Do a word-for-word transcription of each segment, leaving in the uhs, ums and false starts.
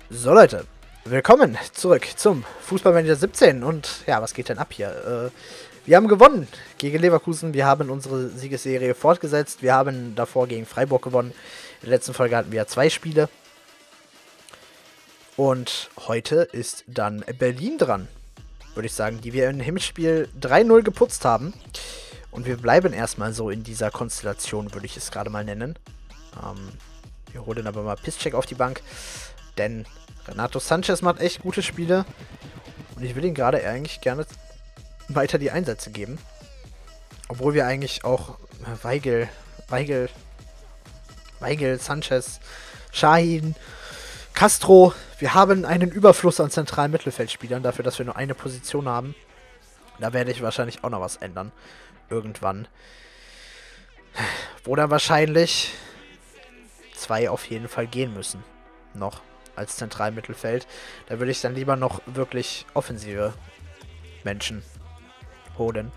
So Leute, willkommen zurück zum Fußballmanager siebzehn und ja, was geht denn ab hier? Äh, wir haben gewonnen gegen Leverkusen, wir haben unsere Siegesserie fortgesetzt, wir haben davor gegen Freiburg gewonnen. In der letzten Folge hatten wir ja zwei Spiele. Und heute ist dann Berlin dran, würde ich sagen, die wir im Hinspiel drei null geputzt haben. Und wir bleiben erstmal so in dieser Konstellation, würde ich es gerade mal nennen. Ähm, wir holen aber mal Piszczek auf die Bank. Denn Renato Sanches macht echt gute Spiele. Und ich will ihm gerade eigentlich gerne weiter die Einsätze geben. Obwohl wir eigentlich auch Weigl, Weigl, Weigl, Sanchez, Şahin, Castro. Wir haben einen Überfluss an zentralen Mittelfeldspielern, dafür, dass wir nur eine Position haben. Da werde ich wahrscheinlich auch noch was ändern. Irgendwann. Wo dann wahrscheinlich zwei auf jeden Fall gehen müssen. Noch. Als Zentralmittelfeld. Da würde ich dann lieber noch wirklich offensive Menschen holen.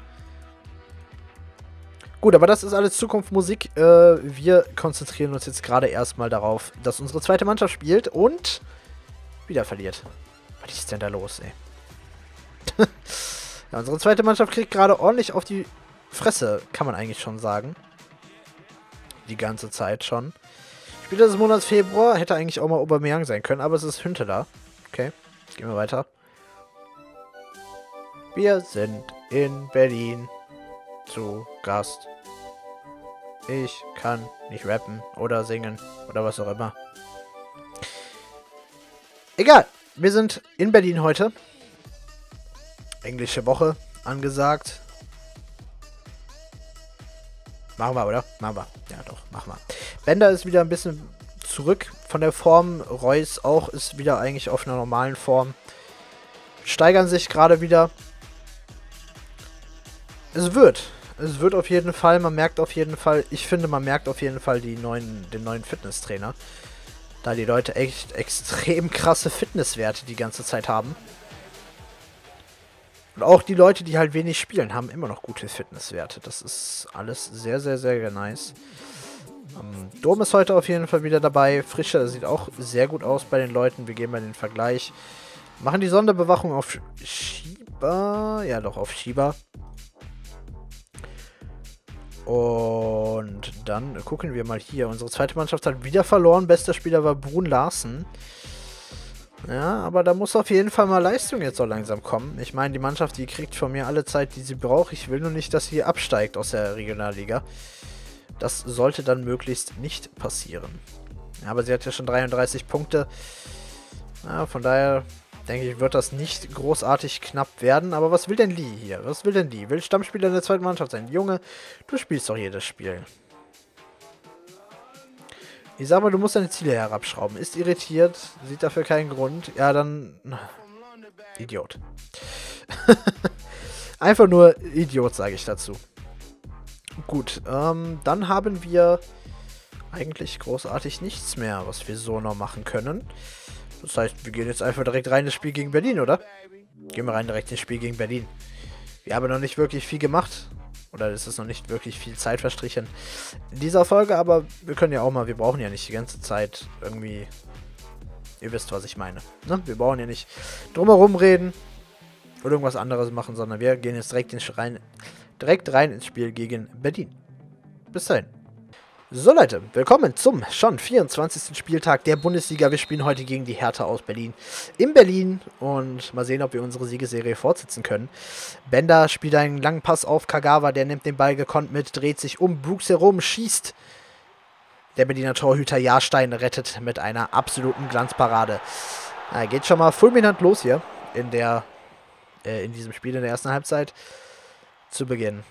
Gut, aber das ist alles Zukunftsmusik. Äh, wir konzentrieren uns jetzt gerade erstmal darauf, dass unsere zweite Mannschaft spielt und wieder verliert. Was ist denn da los, ey? Ja, unsere zweite Mannschaft kriegt gerade ordentlich auf die Fresse, kann man eigentlich schon sagen. Die ganze Zeit schon. Spieler des Monats Februar hätte eigentlich auch mal Aubameyang sein können, aber es ist Hünteler. Okay, gehen wir weiter. Wir sind in Berlin zu Gast. Ich kann nicht rappen oder singen oder was auch immer. Egal, wir sind in Berlin heute. Englische Woche angesagt. Machen wir, oder? Machen wir. Ja, doch, machen wir. Bender ist wieder ein bisschen zurück von der Form. Reus auch ist wieder eigentlich auf einer normalen Form. Steigern sich gerade wieder. Es wird. Es wird auf jeden Fall. Man merkt auf jeden Fall, ich finde, man merkt auf jeden Fall die neuen, den neuen Fitnesstrainer. Da die Leute echt extrem krasse Fitnesswerte die ganze Zeit haben. Und auch die Leute, die halt wenig spielen, haben immer noch gute Fitnesswerte. Das ist alles sehr, sehr, sehr nice. Ähm, Dom ist heute auf jeden Fall wieder dabei. Frische sieht auch sehr gut aus bei den Leuten. Wir gehen mal den Vergleich. Machen die Sonderbewachung auf Shiba. Ja, doch, auf Shiba. Und dann gucken wir mal hier. Unsere zweite Mannschaft hat wieder verloren. Bester Spieler war Brun Larsen. Ja, aber da muss auf jeden Fall mal Leistung jetzt so langsam kommen. Ich meine, die Mannschaft, die kriegt von mir alle Zeit, die sie braucht. Ich will nur nicht, dass sie absteigt aus der Regionalliga. Das sollte dann möglichst nicht passieren. Ja, aber sie hat ja schon dreiunddreißig Punkte. Ja, von daher denke ich, wird das nicht großartig knapp werden. Aber was will denn Lee hier? Was will denn Lee? Will Stammspieler in der zweiten Mannschaft sein? Junge, du spielst doch jedes Spiel. Ich sag mal, du musst deine Ziele herabschrauben. Ist irritiert, sieht dafür keinen Grund. Ja, dann... Idiot. Einfach nur Idiot, sage ich dazu. Gut, ähm, dann haben wir eigentlich großartig nichts mehr, was wir so noch machen können. Das heißt, wir gehen jetzt einfach direkt rein ins Spiel gegen Berlin, oder? Gehen wir rein direkt ins Spiel gegen Berlin. Wir haben noch nicht wirklich viel gemacht. Oder es ist noch nicht wirklich viel Zeit verstrichen in dieser Folge, aber wir können ja auch mal, wir brauchen ja nicht die ganze Zeit irgendwie, ihr wisst, was ich meine. Ne? Wir brauchen ja nicht drumherum reden oder irgendwas anderes machen, sondern wir gehen jetzt direkt, in rein, direkt rein ins Spiel gegen Berlin. Bis dahin. So Leute, willkommen zum schon vierundzwanzigsten Spieltag der Bundesliga. Wir spielen heute gegen die Hertha aus Berlin in Berlin und mal sehen, ob wir unsere Siegesserie fortsetzen können. Bender spielt einen langen Pass auf Kagawa, der nimmt den Ball gekonnt mit, dreht sich um, Brooks herum, schießt. Der Berliner Torhüter Jahrstein rettet mit einer absoluten Glanzparade. Na, geht schon mal fulminant los hier in der äh, in diesem Spiel in der ersten Halbzeit zu Beginn.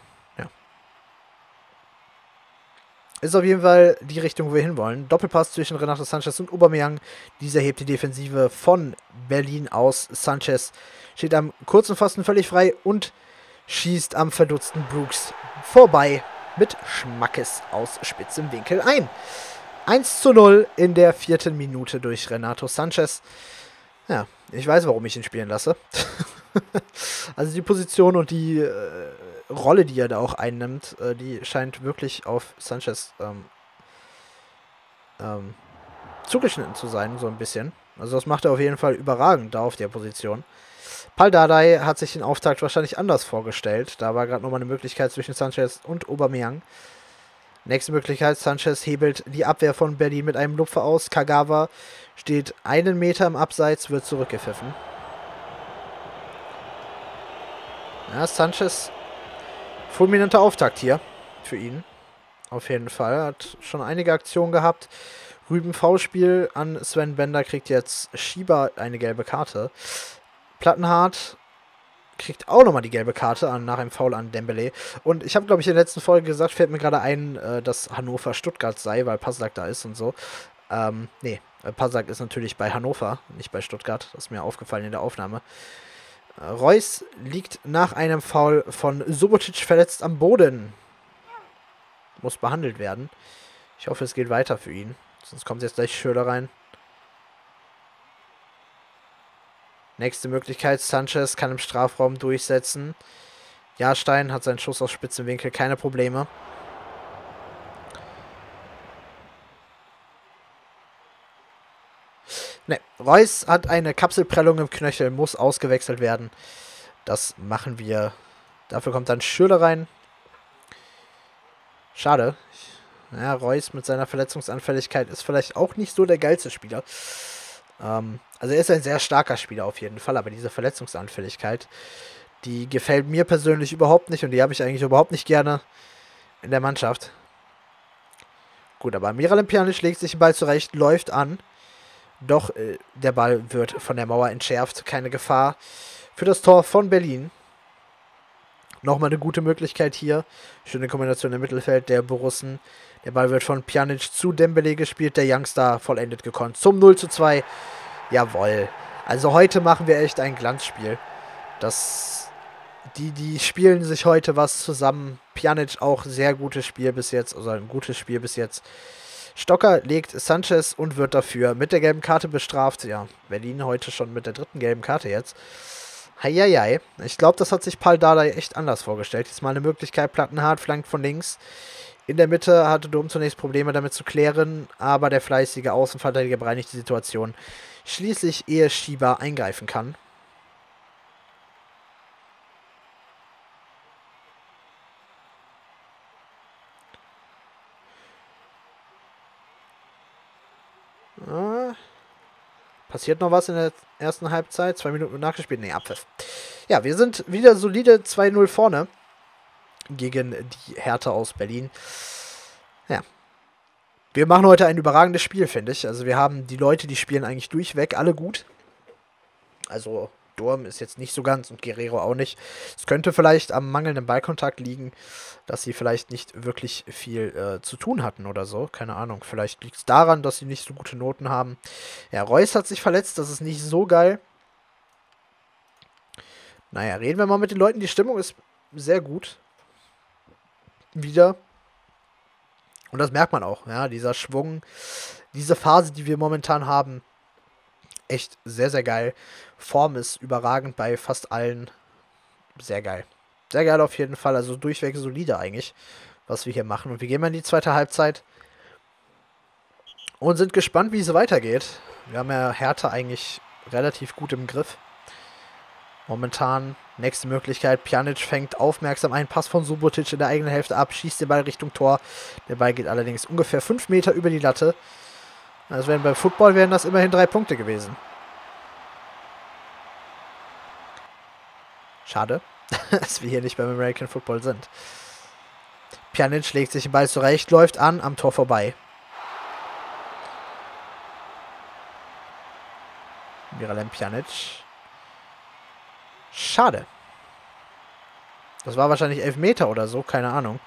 Ist auf jeden Fall die Richtung, wo wir hinwollen. Doppelpass zwischen Renato Sanches und Aubameyang. Dieser hebt die Defensive von Berlin aus. Sanchez steht am kurzen Pfosten völlig frei und schießt am verdutzten Brooks vorbei mit Schmackes aus spitzem Winkel ein. eins zu null in der vierten Minute durch Renato Sanches. Ja, ich weiß, warum ich ihn spielen lasse. Also die Position und die äh, Rolle, die er da auch einnimmt, äh, die scheint wirklich auf Sanchez ähm, ähm, zugeschnitten zu sein, so ein bisschen. Also das macht er auf jeden Fall überragend da auf der Position. Pal Dardai hat sich den Auftakt wahrscheinlich anders vorgestellt. Da war gerade nochmal eine Möglichkeit zwischen Sanchez und Aubameyang. Nächste Möglichkeit, Sanchez hebelt die Abwehr von Berlin mit einem Lupfer aus. Kagawa steht einen Meter im Abseits, wird zurückgepfiffen. Ja, Sanchez, fulminanter Auftakt hier für ihn. Auf jeden Fall, hat schon einige Aktionen gehabt. Rüben Foulspiel an Sven Bender, kriegt jetzt Schieber eine gelbe Karte. Plattenhardt kriegt auch nochmal die gelbe Karte an, nach einem Foul an Dembele. Und ich habe, glaube ich, in der letzten Folge gesagt, fällt mir gerade ein, äh, dass Hannover Stuttgart sei, weil Passlack da ist und so. Ähm, nee, Passlack ist natürlich bei Hannover, nicht bei Stuttgart. Das ist mir aufgefallen in der Aufnahme. Äh, Reus liegt nach einem Foul von Subotic verletzt am Boden. Muss behandelt werden. Ich hoffe, es geht weiter für ihn. Sonst kommt jetzt gleich Schöler rein. Nächste Möglichkeit, Sanchez kann im Strafraum durchsetzen. Jahrstein hat seinen Schuss aus spitzem Winkel, keine Probleme. Ne, Reus hat eine Kapselprellung im Knöchel, muss ausgewechselt werden. Das machen wir. Dafür kommt dann Schürrle rein. Schade. Ja, Reus mit seiner Verletzungsanfälligkeit ist vielleicht auch nicht so der geilste Spieler. Ähm, also er ist ein sehr starker Spieler auf jeden Fall, aber diese Verletzungsanfälligkeit, die gefällt mir persönlich überhaupt nicht und die habe ich eigentlich überhaupt nicht gerne in der Mannschaft. Gut, aber Miralem Pjanic legt sich den Ball zurecht, läuft an. Doch äh, der Ball wird von der Mauer entschärft. Keine Gefahr für das Tor von Berlin. Nochmal eine gute Möglichkeit hier. Schöne Kombination im Mittelfeld der Borussen. Der Ball wird von Pjanic zu Dembele gespielt. Der Youngster vollendet gekonnt. Zum null zu zwei. Jawohl. Also heute machen wir echt ein Glanzspiel. Das, die, die spielen sich heute was zusammen. Pjanic auch sehr gutes Spiel bis jetzt. Also ein gutes Spiel bis jetzt. Stocker legt Sanchez und wird dafür mit der gelben Karte bestraft. Ja, Berlin heute schon mit der dritten gelben Karte jetzt. Heieiei. Ich glaube, das hat sich Pal Dardai echt anders vorgestellt. Jetzt mal eine Möglichkeit. Plattenhardt flankt von links. In der Mitte hatte Dom zunächst Probleme damit zu klären, aber der fleißige Außenverteidiger bereinigt die Situation. Schließlich, ehe Schieber eingreifen kann. Ah, passiert noch was in der ersten Halbzeit? Zwei Minuten nachgespielt? Nee, Abpfiff. Ja, wir sind wieder solide zwei null vorne gegen die Hertha aus Berlin. Ja. Wir machen heute ein überragendes Spiel, finde ich. Also wir haben die Leute, die spielen eigentlich durchweg alle gut. Also Durm ist jetzt nicht so ganz und Guerrero auch nicht. Es könnte vielleicht am mangelnden Ballkontakt liegen, dass sie vielleicht nicht wirklich viel äh, zu tun hatten oder so. Keine Ahnung. Vielleicht liegt es daran, dass sie nicht so gute Noten haben. Ja, Reus hat sich verletzt. Das ist nicht so geil. Naja, reden wir mal mit den Leuten. Die Stimmung ist sehr gut. Wieder. Und das merkt man auch. Ja, dieser Schwung, diese Phase, die wir momentan haben, echt sehr, sehr geil. Form ist überragend bei fast allen. Sehr geil. Sehr geil auf jeden Fall. Also durchweg solide eigentlich, was wir hier machen. Und wir gehen mal in die zweite Halbzeit. Und sind gespannt, wie es weitergeht. Wir haben ja Hertha eigentlich relativ gut im Griff. Momentan nächste Möglichkeit. Pjanic fängt aufmerksam einen Pass von Subotic in der eigenen Hälfte ab. Schießt den Ball Richtung Tor. Der Ball geht allerdings ungefähr fünf Meter über die Latte. Also wären beim Football wären das immerhin drei Punkte gewesen. Schade, dass wir hier nicht beim American Football sind. Pjanic legt sich den Ball zurecht, läuft an, am Tor vorbei. Miralem Pjanic. Schade. Das war wahrscheinlich elf Meter oder so, keine Ahnung.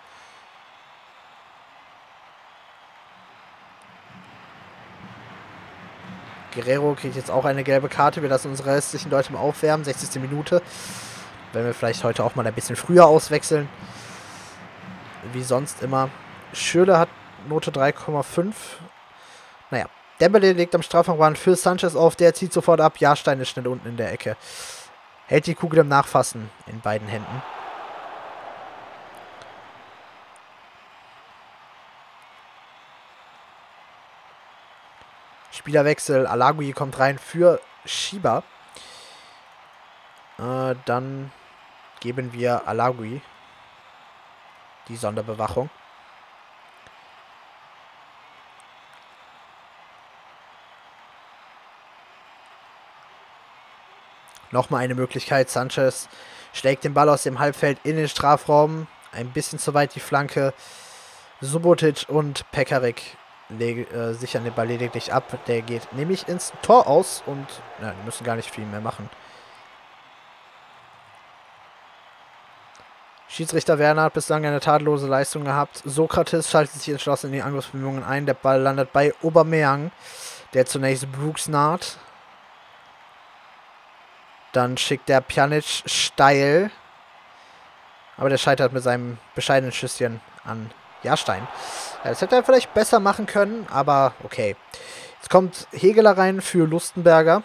Guerrero kriegt jetzt auch eine gelbe Karte. Wir lassen unsere restlichen Leute mal aufwärmen. sechzigste Minute. Wenn wir vielleicht heute auch mal ein bisschen früher auswechseln. Wie sonst immer. Schürrle hat Note drei Komma fünf. Naja. Dembele legt am Strafraum für Sanchez auf. Der zieht sofort ab. Jahrstein ist schnell unten in der Ecke. Hält die Kugel im Nachfassen in beiden Händen. Spielerwechsel. Alagui kommt rein für Shiba. Äh, dann geben wir Alagui die Sonderbewachung. Nochmal eine Möglichkeit. Sanchez schlägt den Ball aus dem Halbfeld in den Strafraum. Ein bisschen zu weit die Flanke. Subotic und Pekarik äh, sichern den Ball lediglich ab. Der geht nämlich ins Tor aus und ja, die müssen gar nicht viel mehr machen. Schiedsrichter Werner hat bislang eine tadellose Leistung gehabt. Sokrates schaltet sich entschlossen in die Angriffsbemühungen ein. Der Ball landet bei Aubameyang, der zunächst Brooks naht. Dann schickt der Pjanic steil. Aber der scheitert mit seinem bescheidenen Schüsschen an Jahrstein. Ja, das hätte er vielleicht besser machen können, aber okay. Jetzt kommt Hegeler rein für Lustenberger.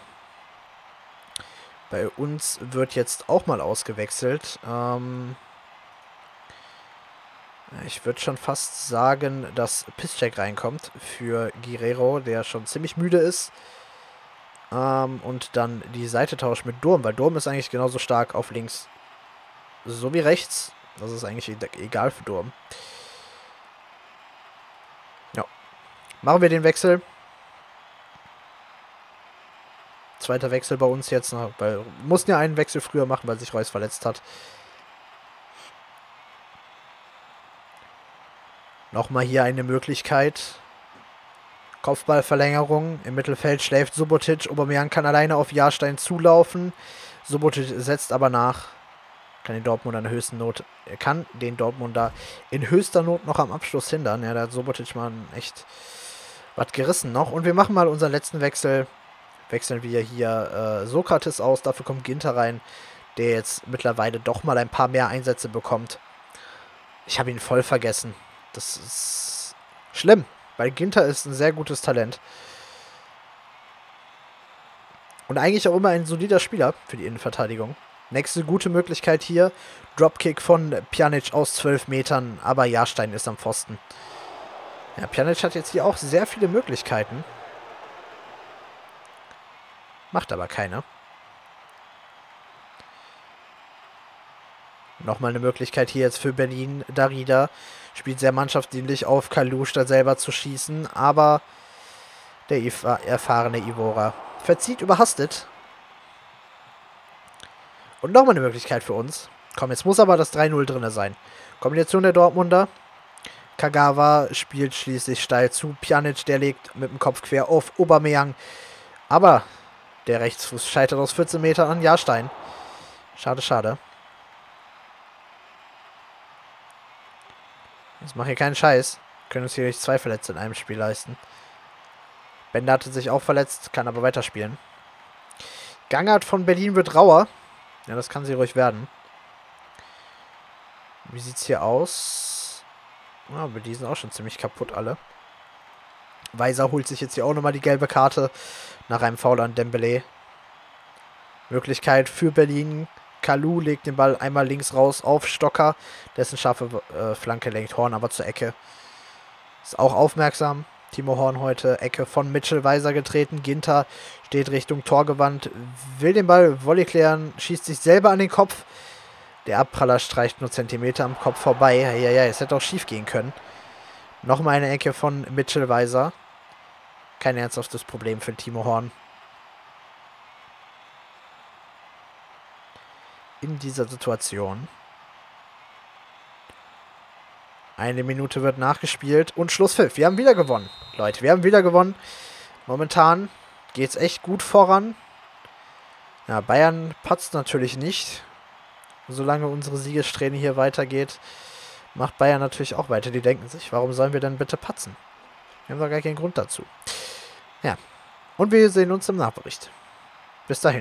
Bei uns wird jetzt auch mal ausgewechselt. Ähm ich würde schon fast sagen, dass Piszczek reinkommt für Guerrero, der schon ziemlich müde ist. Ähm, und dann die Seite tauscht mit Durm, weil Durm ist eigentlich genauso stark auf links so wie rechts. Das ist eigentlich egal für Durm. Ja. Machen wir den Wechsel. Zweiter Wechsel bei uns jetzt. Weil wir mussten ja einen Wechsel früher machen, weil sich Reus verletzt hat. Nochmal hier eine Möglichkeit. Kopfballverlängerung. Im Mittelfeld schläft Subotic. Aubameyang kann alleine auf Jahrstein zulaufen. Subotic setzt aber nach. Kann den Dortmunder in höchsten Not, er kann den Dortmunder in höchster Not noch am Abschluss hindern. Ja, da hat Subotic mal echt was gerissen noch. Und wir machen mal unseren letzten Wechsel. Wechseln wir hier äh, Sokrates aus. Dafür kommt Ginter rein, der jetzt mittlerweile doch mal ein paar mehr Einsätze bekommt. Ich habe ihn voll vergessen. Das ist schlimm, weil Ginter ist ein sehr gutes Talent. Und eigentlich auch immer ein solider Spieler für die Innenverteidigung. Nächste gute Möglichkeit hier. Dropkick von Pjanic aus zwölf Metern, aber Jahrstein ist am Pfosten. Ja, Pjanic hat jetzt hier auch sehr viele Möglichkeiten. Macht aber keine. Nochmal eine Möglichkeit hier jetzt für Berlin. Darida spielt sehr mannschaftsdienlich auf Kalou, statt selber zu schießen. Aber der erfahrene Ivora verzieht überhastet. Und nochmal eine Möglichkeit für uns. Komm, jetzt muss aber das drei null drin sein. Kombination der Dortmunder. Kagawa spielt schließlich steil zu. Pjanic, der legt mit dem Kopf quer auf Aubameyang. Aber der Rechtsfuß scheitert aus vierzehn Metern an Jahrstein. Schade, schade. Jetzt machen wir keinen Scheiß. Können uns hier nicht zwei Verletzte in einem Spiel leisten. Bender hatte sich auch verletzt, kann aber weiterspielen. Gangart von Berlin wird rauer. Ja, das kann sie ruhig werden. Wie sieht's hier aus? Ja, aber die sind auch schon ziemlich kaputt alle. Weiser holt sich jetzt hier auch nochmal die gelbe Karte nach einem Foul an Dembélé. Möglichkeit für Berlin. Kalou legt den Ball einmal links raus auf Stocker. Dessen scharfe äh, Flanke lenkt Horn aber zur Ecke. Ist auch aufmerksam. Timo Horn heute, Ecke von Mitchell, Weiser getreten. Ginter steht Richtung Tor gewandt, will den Ball Volley klären, schießt sich selber an den Kopf. Der Abpraller streicht nur Zentimeter am Kopf vorbei. Ja, ja, ja, es hätte auch schief gehen können. Nochmal eine Ecke von Mitchell, Weiser. Kein ernsthaftes Problem für Timo Horn. In dieser Situation. Eine Minute wird nachgespielt und Schlusspfiff. Wir haben wieder gewonnen, Leute. Wir haben wieder gewonnen. Momentan geht es echt gut voran. Ja, Bayern patzt natürlich nicht. Solange unsere Siegessträhne hier weitergeht, macht Bayern natürlich auch weiter. Die denken sich, warum sollen wir denn bitte patzen? Wir haben doch gar keinen Grund dazu. Ja, und wir sehen uns im Nachbericht. Bis dahin.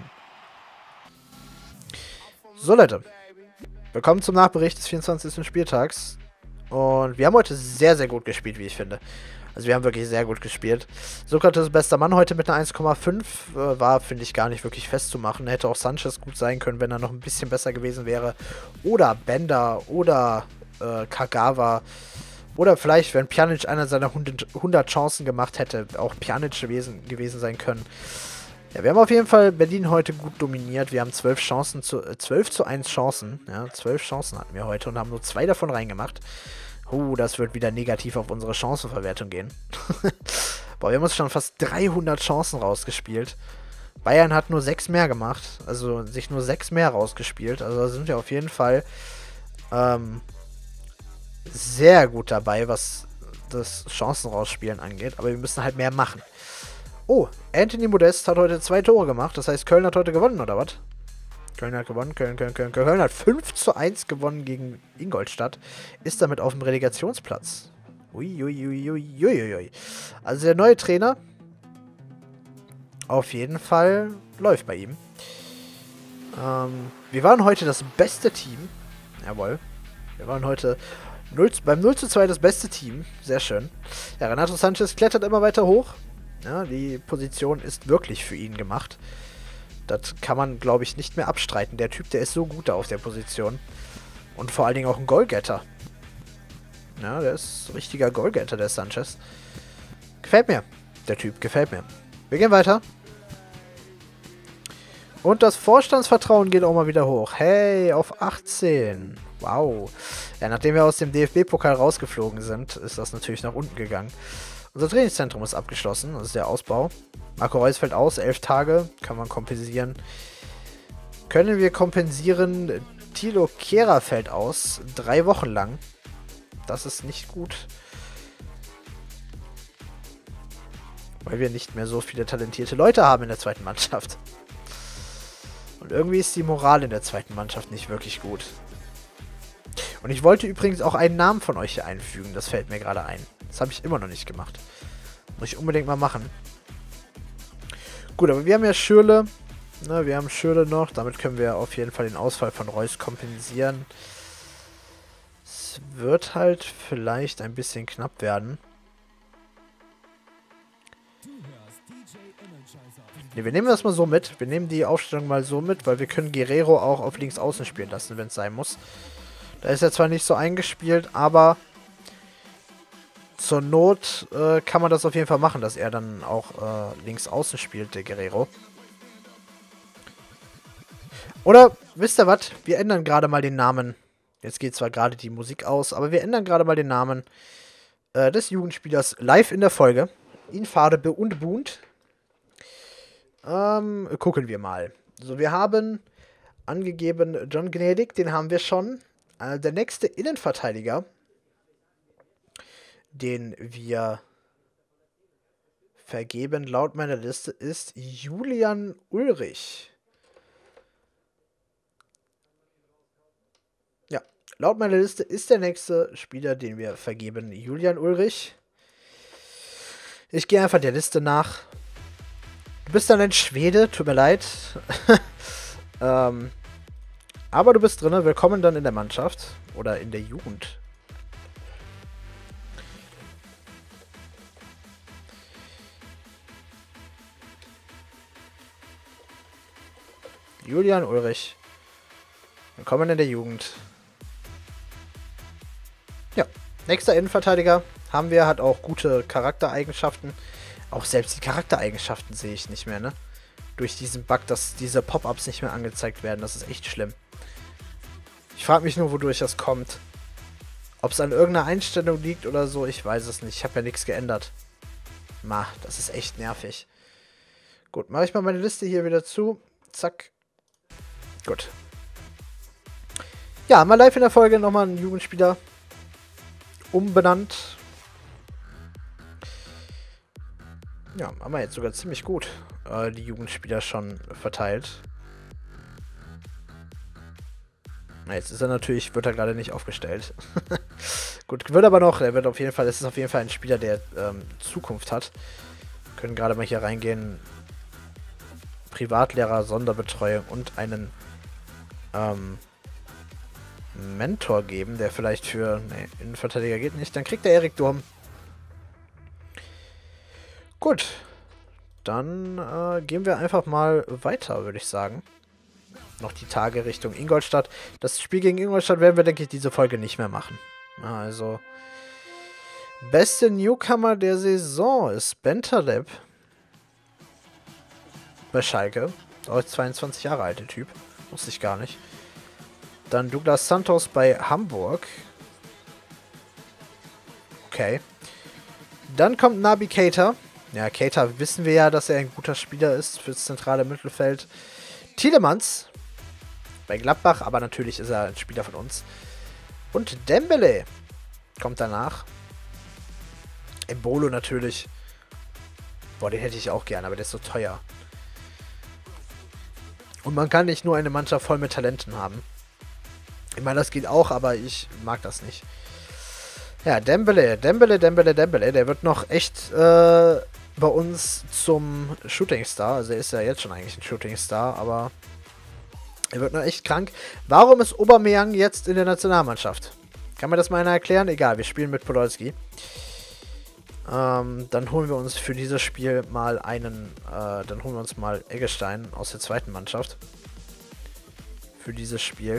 So, Leute. Willkommen zum Nachbericht des vierundzwanzigsten Spieltags. Und wir haben heute sehr, sehr gut gespielt, wie ich finde. Also wir haben wirklich sehr gut gespielt. Sokrates bester Mann heute mit einer eins Komma fünf. Äh, war, finde ich, gar nicht wirklich festzumachen. Hätte auch Sanchez gut sein können, wenn er noch ein bisschen besser gewesen wäre. Oder Bender oder äh, Kagawa. Oder vielleicht, wenn Pjanic einer seiner hundert Chancen gemacht hätte, auch Pjanic gewesen, gewesen sein können. Ja, wir haben auf jeden Fall Berlin heute gut dominiert. Wir haben zwölf Chancen zu, äh, zwölf zu eins Chancen. Ja, zwölf Chancen hatten wir heute und haben nur zwei davon reingemacht. Uh, das wird wieder negativ auf unsere Chancenverwertung gehen. Boah, wir haben uns schon fast dreihundert Chancen rausgespielt. Bayern hat nur sechs mehr gemacht. Also sich nur sechs mehr rausgespielt. Also da sind wir auf jeden Fall ähm, sehr gut dabei, was das Chancen rausspielen angeht. Aber wir müssen halt mehr machen. Oh, Anthony Modest hat heute zwei Tore gemacht. Das heißt, Köln hat heute gewonnen, oder was? Köln hat gewonnen. Köln, Köln, Köln. Köln hat fünf zu eins gewonnen gegen Ingolstadt. Ist damit auf dem Relegationsplatz. Uiuiuiuiui. Also der neue Trainer. Auf jeden Fall läuft bei ihm. Ähm, wir waren heute das beste Team. Jawohl. Wir waren heute null, beim null zu zwei das beste Team. Sehr schön. Ja, Renato Sanchez klettert immer weiter hoch. Ja, die Position ist wirklich für ihn gemacht. Das kann man, glaube ich, nicht mehr abstreiten. Der Typ, der ist so gut da auf der Position. Und vor allen Dingen auch ein Goalgetter. Ja, der ist ein richtiger Goalgetter, der Sanchez. Gefällt mir. Der Typ, gefällt mir. Wir gehen weiter. Und das Vorstandsvertrauen geht auch mal wieder hoch. Hey, auf achtzehn. Wow. Ja, nachdem wir aus dem D F B-Pokal rausgeflogen sind, ist das natürlich nach unten gegangen. Unser Trainingszentrum ist abgeschlossen, das ist der Ausbau. Marco Reus fällt aus, elf Tage, kann man kompensieren. Können wir kompensieren, Thilo Kehrer fällt aus, drei Wochen lang. Das ist nicht gut. Weil wir nicht mehr so viele talentierte Leute haben in der zweiten Mannschaft. Und irgendwie ist die Moral in der zweiten Mannschaft nicht wirklich gut. Und ich wollte übrigens auch einen Namen von euch hier einfügen, das fällt mir gerade ein. Das habe ich immer noch nicht gemacht. Muss ich unbedingt mal machen. Gut, aber wir haben ja Schürrle. Ne, wir haben Schürrle noch. Damit können wir auf jeden Fall den Ausfall von Reus kompensieren. Es wird halt vielleicht ein bisschen knapp werden. Ne, wir nehmen das mal so mit. Wir nehmen die Aufstellung mal so mit, weil wir können Guerrero auch auf links außen spielen lassen, wenn es sein muss. Da ist er zwar nicht so eingespielt, aber zur Not äh, kann man das auf jeden Fall machen, dass er dann auch äh, links außen spielt, der Guerrero. Oder, wisst ihr was? Wir ändern gerade mal den Namen. Jetzt geht zwar gerade die Musik aus, aber wir ändern gerade mal den Namen äh, des Jugendspielers live in der Folge. In Farbe und bunt. Ähm, gucken wir mal. So, wir haben angegeben John Gnädig, den haben wir schon. Äh, der nächste Innenverteidiger, den wir vergeben, laut meiner Liste, ist Julian Ulrich. Ja, laut meiner Liste ist der nächste Spieler, den wir vergeben, Julian Ulrich. Ich gehe einfach der Liste nach. Du bist dann ein Schwede, tut mir leid. ähm, aber du bist drin, willkommen dann in der Mannschaft oder in der Jugend. Julian Ulrich. Willkommen in der Jugend. Ja, nächster Innenverteidiger haben wir, hat auch gute Charaktereigenschaften. Auch selbst die Charaktereigenschaften sehe ich nicht mehr, ne? Durch diesen Bug, dass diese Pop-Ups nicht mehr angezeigt werden. Das ist echt schlimm. Ich frage mich nur, wodurch das kommt. Ob es an irgendeiner Einstellung liegt oder so, ich weiß es nicht. Ich habe ja nichts geändert. Ma, das ist echt nervig. Gut, mache ich mal meine Liste hier wieder zu. Zack. Gut. Ja, mal live in der Folge nochmal einen Jugendspieler umbenannt. Ja, haben wir jetzt sogar ziemlich gut äh, die Jugendspieler schon verteilt. Na, jetzt ist er natürlich, wird er gerade nicht aufgestellt. Gut, wird aber noch, er wird auf jeden Fall, es ist auf jeden Fall ein Spieler, der ähm, Zukunft hat. Wir können gerade mal hier reingehen. Privatlehrer, Sonderbetreuung und einen ähm, Mentor geben, der vielleicht für, ne, Innenverteidiger geht nicht. Dann kriegt der Erik Durm. Gut, dann äh, gehen wir einfach mal weiter, würde ich sagen. Noch die Tage Richtung Ingolstadt. Das Spiel gegen Ingolstadt werden wir, denke ich, diese Folge nicht mehr machen. Ja, also, Beste Newcomer der Saison ist Bentaleb. Bei Schalke. Oh, zweiundzwanzig Jahre alt, der Typ. Wusste ich gar nicht. Dann Douglas Santos bei Hamburg. Okay. Dann kommt Naby Keita. Ja, Keita wissen wir ja, dass er ein guter Spieler ist fürs zentrale Mittelfeld. Tielemans bei Gladbach, aber natürlich ist er ein Spieler von uns. Und Dembele kommt danach. Embolo natürlich. Boah, den hätte ich auch gerne, aber der ist so teuer. Und man kann nicht nur eine Mannschaft voll mit Talenten haben. Ich meine, das geht auch, aber ich mag das nicht. Ja, Dembele, Dembele, Dembele, Dembele. Der wird noch echt äh, bei uns zum Shootingstar. Also er ist ja jetzt schon eigentlich ein Shootingstar, aber er wird noch echt krank. Warum ist Aubameyang jetzt in der Nationalmannschaft? Kann mir das mal einer erklären? Egal, wir spielen mit Podolski. Ähm, dann holen wir uns für dieses Spiel mal einen, äh, dann holen wir uns mal Eggestein aus der zweiten Mannschaft. Für dieses Spiel.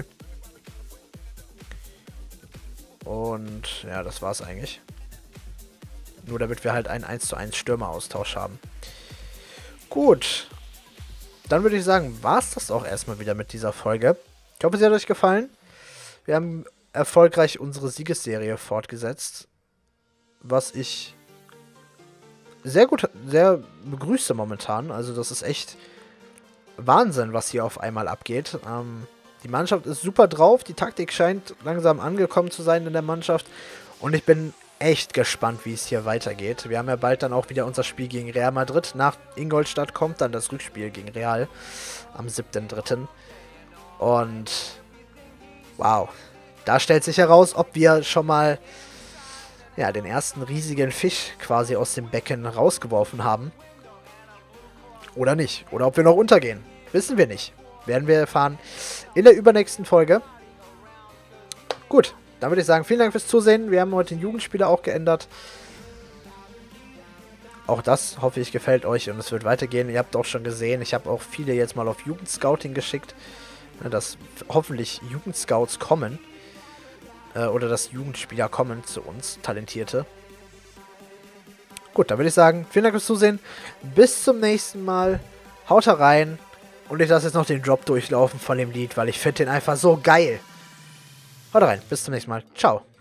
Und ja, das war's eigentlich. Nur damit wir halt einen eins zu eins Stürmeraustausch haben. Gut. Dann würde ich sagen, war's das auch erstmal wieder mit dieser Folge. Ich hoffe, sie hat euch gefallen. Wir haben erfolgreich unsere Siegesserie fortgesetzt. Was ich sehr gut, sehr begrüße momentan. Also das ist echt Wahnsinn, was hier auf einmal abgeht. Ähm, die Mannschaft ist super drauf. Die Taktik scheint langsam angekommen zu sein in der Mannschaft. Und ich bin echt gespannt, wie es hier weitergeht. Wir haben ja bald dann auch wieder unser Spiel gegen Real Madrid. Nach Ingolstadt kommt dann das Rückspiel gegen Real am siebten dritten Und wow, da stellt sich heraus, ob wir schon mal ja, den ersten riesigen Fisch quasi aus dem Becken rausgeworfen haben. Oder nicht. Oder ob wir noch untergehen. Wissen wir nicht. Werden wir erfahren in der übernächsten Folge. Gut, dann würde ich sagen, vielen Dank fürs Zusehen. Wir haben heute den Jugendspieler auch geändert. Auch das, hoffe ich, gefällt euch und es wird weitergehen. Ihr habt auch schon gesehen, ich habe auch viele jetzt mal auf Jugendscouting geschickt. Dass hoffentlich Jugendscouts kommen. Oder dass Jugendspieler kommen zu uns, Talentierte. Gut, dann würde ich sagen, vielen Dank fürs Zusehen. Bis zum nächsten Mal. Haut rein. Und ich lasse jetzt noch den Drop durchlaufen von dem Lied, weil ich finde den einfach so geil. Haut rein, bis zum nächsten Mal. Ciao.